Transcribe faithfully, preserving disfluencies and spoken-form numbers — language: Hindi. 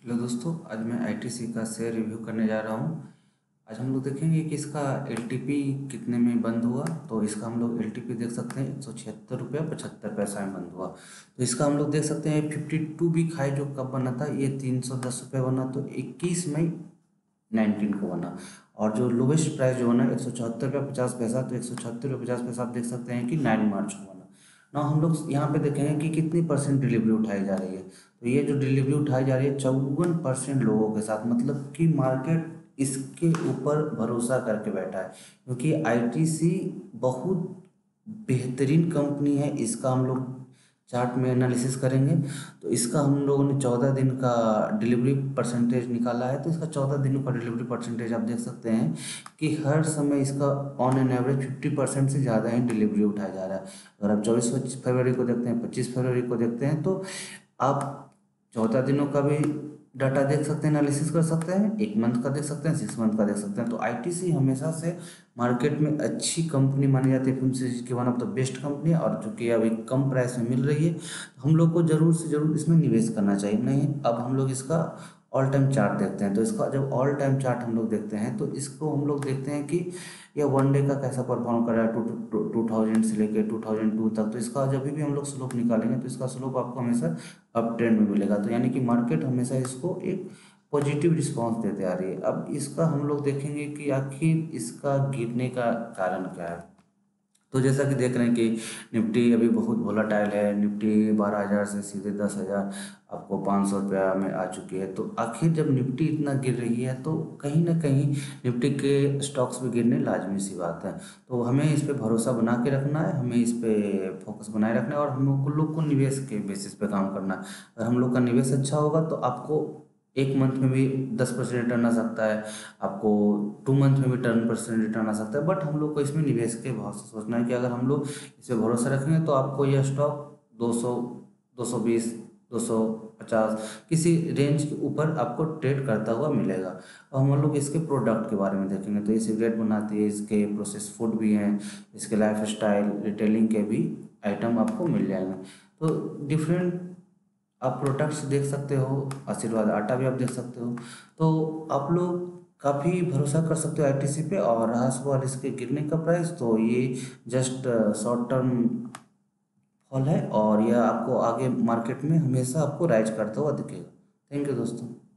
हेलो दोस्तों, आज मैं आईटीसी का शेयर रिव्यू करने जा रहा हूँ। आज हम लोग देखेंगे कि इसका एलटीपी कितने में बंद हुआ। तो इसका हम लोग एलटीपी देख सकते हैं एक सौ छिहत्तर रुपया पचहत्तर पैसा में बंद हुआ। तो इसका हम लोग देख सकते हैं फिफ्टी टू वीक हाई जो कब बना था, ये तीन सौ दस रुपये बना, तो इक्कीस मई नाइनटीन को बना। और जो लोवेस्ट प्राइस जो बना एक सौ चौहत्तर रुपया पचास पैसा, तो एक सौ छहत्तर रुपये पचास पैसा आप देख सकते हैं कि नाइन मार्च को बना। ना हम लोग यहाँ पे देखेंगे कि कितनी परसेंट डिलीवरी उठाई जा रही है। तो ये जो डिलीवरी उठाई जा रही है चौवन परसेंट लोगों के साथ, मतलब कि मार्केट इसके ऊपर भरोसा करके बैठा है, क्योंकि आईटीसी बहुत बेहतरीन कंपनी है। इसका हम लोग चार्ट में एनालिसिस करेंगे। तो इसका हम लोगों ने चौदह दिन का डिलीवरी परसेंटेज निकाला है। तो इसका चौदह दिनों का डिलीवरी परसेंटेज आप देख सकते हैं कि हर समय इसका on an average fifty percent से ज़्यादा ही डिलीवरी उठाया जा रहा है। अगर आप चौबीस फरवरी को देखते हैं, पच्चीस फरवरी को देखते हैं, तो आप चौदह दिनों का भी डाटा देख सकते हैं, एनालिसिस कर सकते हैं, एक मंथ का देख सकते हैं, सिक्स मंथ का देख सकते हैं। तो आईटीसी हमेशा से मार्केट में अच्छी कंपनी मानी जाती है, एफएमसीजी की one of the best company है, और जो कि अभी कम प्राइस में मिल रही है। हम लोग को ज़रूर से ज़रूर इसमें निवेश करना चाहिए। नहीं, अब हम लोग इसका ऑल टाइम चार्ट देखते हैं। तो इसका जब ऑल टाइम चार्ट हम लोग देखते हैं तो इसको हम लोग देखते हैं कि यह वन डे का कैसा परफॉर्म कर रहा है, टू टू थाउजेंड से लेके टू थाउजेंड टू तक। तो इसका जब भी हम लोग स्लोप निकालेंगे तो इसका स्लोप आपको हमेशा अप ट्रेंड में मिलेगा। तो यानी कि मार्केट हमेशा इसको एक पॉजिटिव रिस्पांस देते आ रही है। अब इसका हम लोग देखेंगे कि आखिर इसका गिरने का कारण क्या है। तो जैसा कि देख रहे हैं कि निफ्टी अभी बहुत वोलाटाइल है। निफ्टी बारह हज़ार से सीधे दस हज़ार आपको पाँच सौ रुपया में आ चुकी है। तो आखिर जब निफ्टी इतना गिर रही है तो कहीं ना कहीं निफ्टी के स्टॉक्स भी गिरने लाजमी सी बात है। तो हमें इस पे भरोसा बना के रखना है, हमें इस पे फोकस बनाए रखना है, और हम लोग को निवेश के बेसिस पे काम करना है। अगर हम लोग का निवेश अच्छा होगा तो आपको एक मंथ में भी दस परसेंट रिटर्न आ सकता है, आपको टू मंथ में भी टेन परसेंट रिटर्न आ सकता है। बट हम लोग को इसमें निवेश के भाव से सोचना है कि अगर हम लोग इस पर भरोसा रखेंगे तो आपको यह स्टॉक दो सौ, दो सौ बीस, दो सौ पचास किसी रेंज के ऊपर आपको ट्रेड करता हुआ मिलेगा। और हम लोग इसके प्रोडक्ट के बारे में देखेंगे। तो ये सिगरेट बनाती है, इसके प्रोसेस फूड भी हैं, इसके लाइफ स्टाइल रिटेलिंग के भी आइटम आपको मिल जाएंगे। तो डिफरेंट आप प्रोडक्ट्स देख सकते हो, आशीर्वाद आटा भी आप देख सकते हो। तो आप लोग काफ़ी भरोसा कर सकते हो आईटीसी पे। और रहा सवाल इसके गिरने का प्राइस, तो ये जस्ट शॉर्ट टर्म फॉल है, और यह आपको आगे मार्केट में हमेशा आपको राइज करता हुआ दिखेगा। थैंक यू दोस्तों।